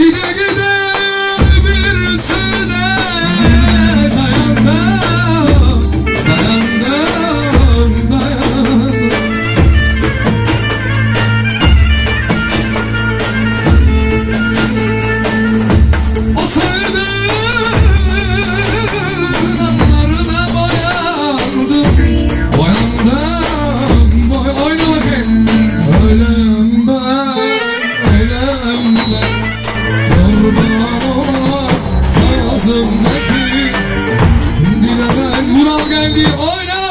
Gide gide bir sene dayandım, dayandım, dayandım. O sevdiğin anlarına boyandım, boyandım, oyna bakayım. Ölüm ben, ölüm ben, kurban olan ağzımdaki dilemen. Vural geldi, oyna.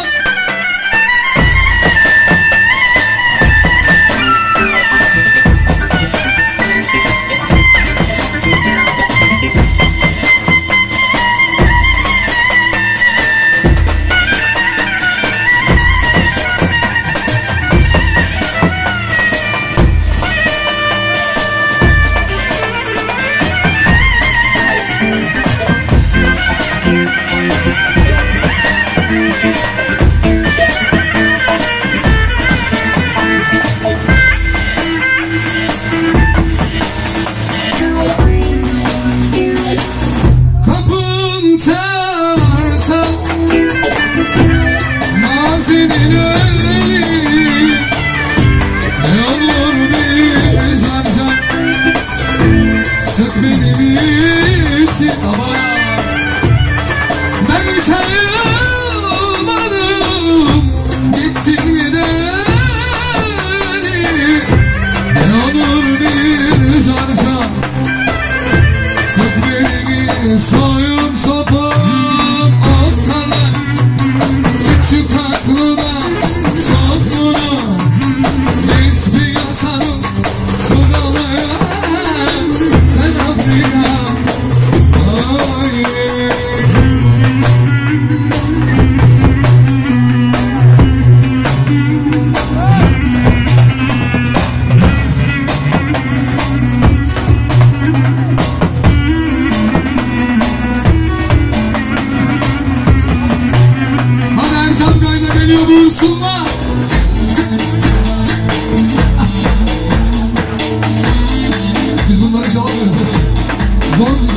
Kapın çalarsa mazinin öğleni, ne olur bir can can sık benim için ama ben sayılmadım gittin gideni, ne olur bir can can sık beni. Soyum sopum ortalar, küçük aklına sok bunu, resmi yasarım kulağına, sen Afrika. Geliyor buyursunlar. Biz bunları çalamıyoruz. Zor mu?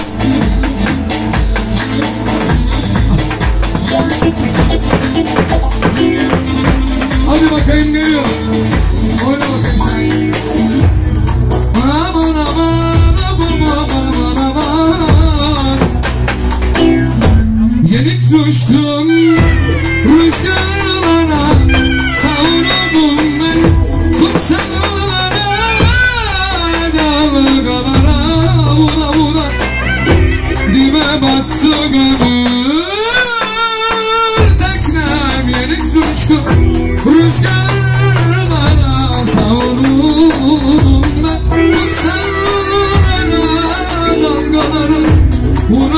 Hadi bakayım geliyor. Oyna bakayım sen. Aman aman aman aman aman. Yenik düştüm rüzgarlara, savruldum ben kumsallara, dalgalara vura vura dibe battı gönül teknem. Yenik düştüm rüzgarlara, savruldum ben kumsallara, dalgalara vura